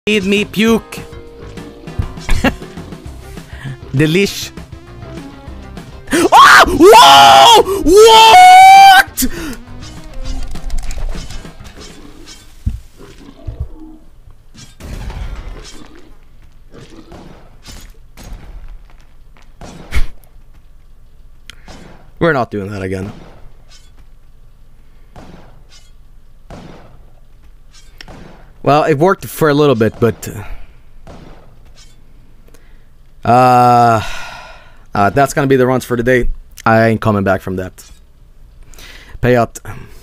Feed me puke. Delish. Ah! Whoa! What? We're not doing that again. Well, it worked for a little bit, but that's gonna be the runs for today. I ain't coming back from that. Pay out.